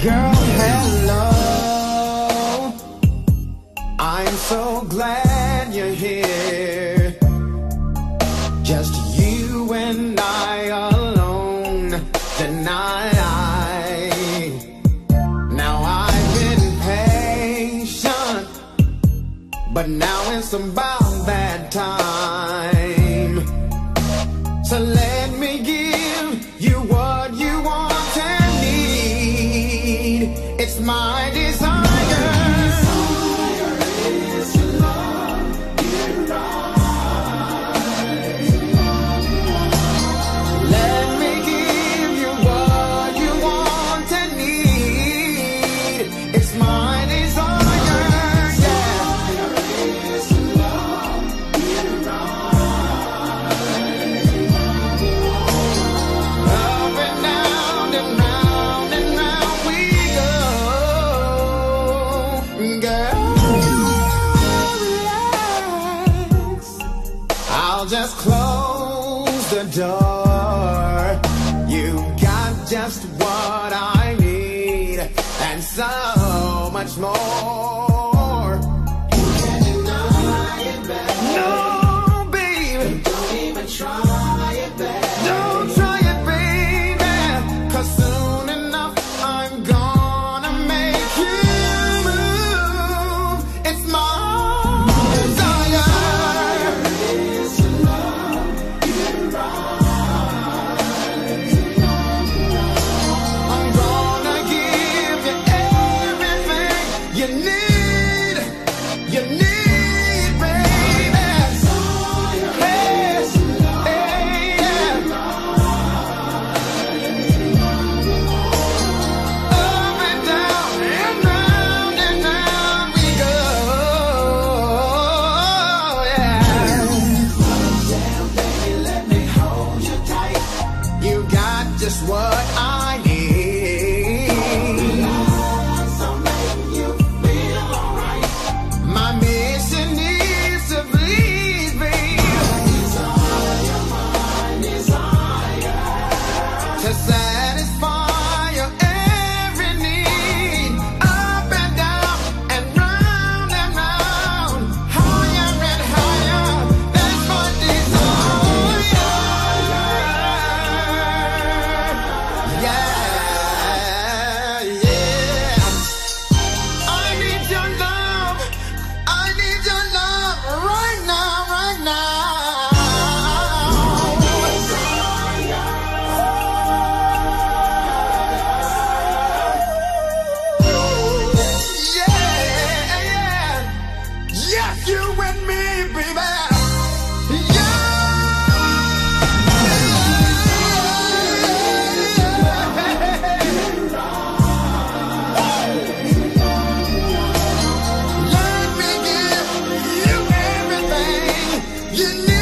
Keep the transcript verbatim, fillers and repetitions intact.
Girl, hello. I'm so glad you're here. Just you and I alone tonight. Now I've been patient, but now it's about that time. So let me give you what you want and need. It's my desire. Just close the door. You got just what I need, and so much more. You can't deny it, babe. No, babe. Don't even try it, babe. Don't try it, baby. 'Cause soon enough I'm gonna make you move. It's my just what I need. So make you feel alright. My mission is to please, babe. My desire, my desire, to satisfy your every need. Up and down and round and round, higher and higher. That's my desire. Yeah, yeah. I need your love. I need your love right now, right now. Yeah, yeah. Yes, you and me, baby. You need